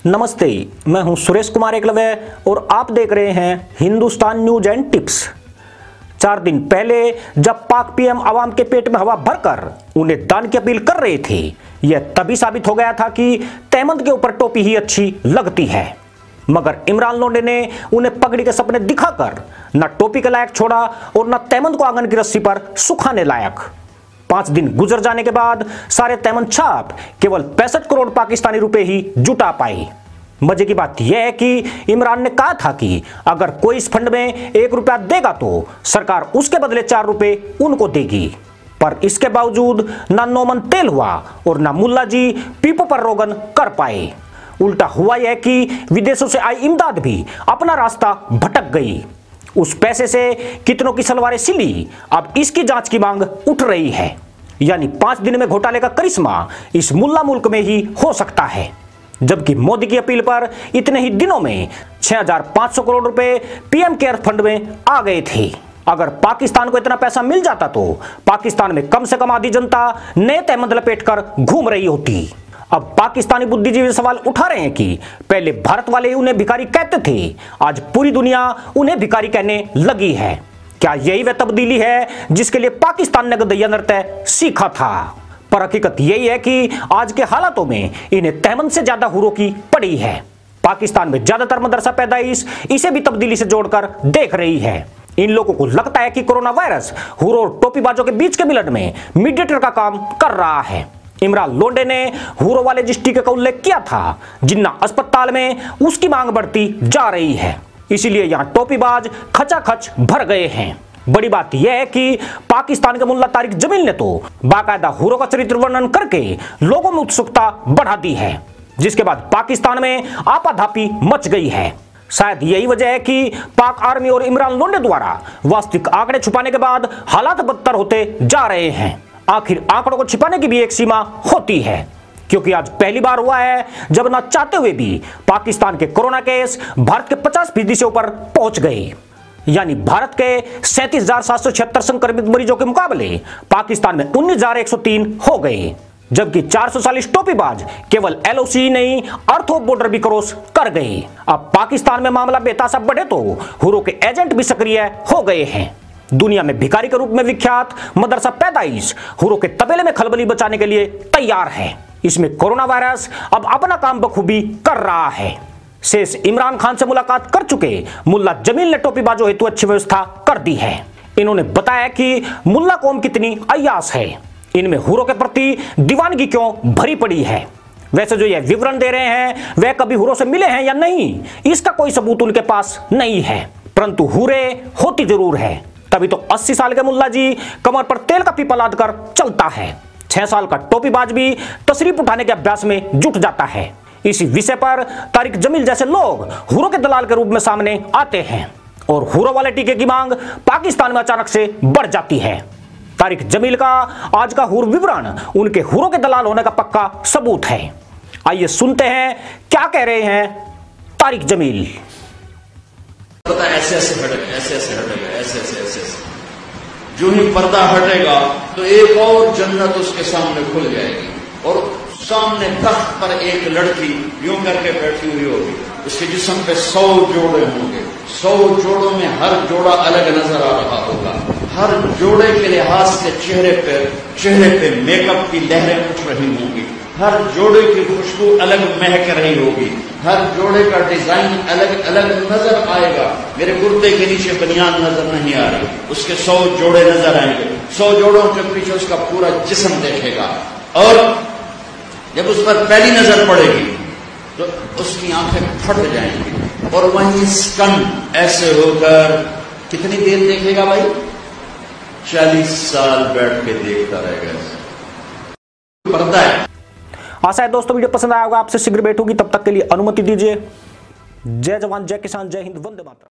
नमस्ते, मैं हूं सुरेश कुमार एकलव्य और आप देख रहे हैं हिंदुस्तान न्यूज एंड टिप्स। 4 दिन पहले जब पाक पीएम आवाम के पेट में हवा भरकर उन्हें दान की अपील कर रहे थे, यह तभी साबित हो गया था कि तहमद के ऊपर टोपी ही अच्छी लगती है। मगर इमरान लोंडे ने उन्हें पगड़ी के सपने दिखाकर न टोपी के लायक छोड़ा और न तहमद को आंगन की रस्सी पर सुखाने लायक। 5 दिन गुजर जाने के बाद सारे तहमद छाप केवल 65 करोड़ पाकिस्तानी रुपए ही जुटा पाए। मजे की बात यह है कि इमरान ने कहा था कि अगर कोई इस फंड में 1 रुपया देगा तो सरकार उसके बदले 4 रुपए उनको देगी। पर इसके बावजूद ना नोमन तेल हुआ और ना मुल्ला जी पीपो पर रोगन कर पाए। उल्टा हुआ यह कि विदेशों से आई इमदाद भी अपना रास्ता भटक गई। उस पैसे से कितनों की सलवारें सिली, अब इसकी जांच की मांग उठ रही है। यानी 5 दिन में घोटाले का करिश्मा इस मुल्ला मुल्क में ही हो सकता है। जबकि मोदी की अपील पर इतने ही दिनों में 6500 करोड़ रुपए पीएम केयर फंड में आ गए थे। अगर पाकिस्तान को इतना पैसा मिल जाता तो पाकिस्तान में कम से कम आधी जनता नए तहमद लपेटकर घूम रही होती। अब पाकिस्तानी बुद्धिजीवी सवाल उठा रहे हैं कि पहले भारत वाले उन्हें भिखारी कहते थे, आज पूरी दुनिया उन्हें भिखारी कहने लगी है। क्या यही वह तब्दीली है जिसके लिए पाकिस्तान ने गदैया नृत्य सीखा था? पर हकीकत यही है कि आज के हालातों में इन्हें तहमद से ज्यादा हुरों की पड़ी है। पाकिस्तान में ज्यादातर मदरसा पैदाइश इसे भी तब्दीली से जोड़कर देख रही है। इन लोगों को लगता है कि कोरोना वायरस हुरों और टोपीबाजों के बीच के मिलन में मीडिएटर का काम कर रहा है। इमरान लोंडे ने हुरों वाले जिस टीके का उल्लेख किया था, जिन्ना अस्पताल में उसकी मांग बढ़ती जा रही है, इसीलिए यहां टोपीबाज खचाखच भर गए हैं। बड़ी बात यह है कि पाकिस्तान के मुल्ला तारिक जमील ने तो बाकायदा हुरों का चरित्र वर्णन करके लोगों में उत्सुकता बढ़ा दी है, जिसके बाद पाकिस्तान में आपाधापी मच गई है। शायद यही वजह है कि पाक आर्मी और इमरान लोंडे द्वारा वास्तविक आंकड़े छुपाने के बाद हालात बदतर होते जा रहे हैं। आखिर आंकड़ों को छिपाने की भी एक सीमा होती है, क्योंकि आज पहली बार हुआ है जब ना चाहते हुए भी पाकिस्तान के कोरोना केस भारत के 50% से ऊपर पहुंच गए। यानी भारत के 37,776 संक्रमित मरीजों के मुकाबले पाकिस्तान में 19,103 हो गए, जबकि 440 टोपीबाज केवल एलओसी नहीं अर्थ ऑफ बॉर्डर भी क्रॉस कर गए। अब पाकिस्तान में मामला बेतासा बढ़े तो हुरों के एजेंट भी सक्रिय हो गए हैं। दुनिया में भिखारी के रूप में विख्यात मदरसा पैदाइश हुरों के तबेले में खलबली बचाने के लिए तैयार है। इसमें कोरोना वायरस अब अपना काम बखूबी कर रहा है। शेष इमरान खान से मुलाकात कर चुके मुल्ला जमील ने टोपीबाजों हेतु अच्छी व्यवस्था कर दी है। इन्होंने बताया कि मुल्ला कौम कितनी अय्यास है, इनमें हुरों के प्रति दीवानगी क्यों भरी पड़ी है। वैसे जो यह विवरण दे रहे हैं वह कभी हुरों से मिले हैं या नहीं, इसका कोई सबूत उनके पास नहीं है, परंतु हुरे होती जरूर है। तभी तो 80 साल के मुल्ला जी कमर पर तेल का पीपा लाद कर चलता है। 6 साल का टोपीबाज भी तशरीफ उठाने के अभ्यास में जुट जाता है। इसी विषय पर तारिक जमील जैसे लोग हुरों के दलाल के रूप में सामने आते हैं और हुरों वाले टीके की मांग पाकिस्तान में अचानक से बढ़ जाती है। तारिक जमील का आज का हुर विवरण उनके हुरों के दलाल होने का पक्का सबूत है। आइए सुनते हैं क्या कह रहे हैं तारिक जमील। पता ऐसे ऐसे हटेगा, ऐसे ऐसे हटेगा, ऐसे ऐसे ऐसे ऐसे जो ही पर्दा हटेगा तो एक और जन्नत उसके सामने खुल जाएगी और सामने तख्त पर एक लड़की यूं करके बैठी हुई होगी। उसके जिस्म पे 100 जोड़े होंगे। 100 जोड़ों में हर जोड़ा अलग नजर आ रहा होगा। हर जोड़े के लिहाज से चेहरे पे मेकअप की लहरें उठ रही होंगी। हर जोड़े की खुशबू अलग महक रही होगी। हर जोड़े का डिजाइन अलग अलग नजर आएगा। मेरे कुर्ते के नीचे बनियान नजर नहीं आ रही, उसके 100 जोड़े नजर आएंगे। 100 जोड़ों के पीछे उसका पूरा जिस्म देखेगा और जब उस पर पहली नजर पड़ेगी तो उसकी आंखें फट जाएंगी और वहीं स्कन ऐसे होकर कितनी देर देखेगा भाई? 40 साल बैठ के देखता रहेगा। पर्दा है। आशा है दोस्तों वीडियो पसंद आया होगा। आपसे शीघ्र भेंट होगी, तब तक के लिए अनुमति दीजिए। जय जवान, जय किसान, जय हिंद, वंदे मातरम।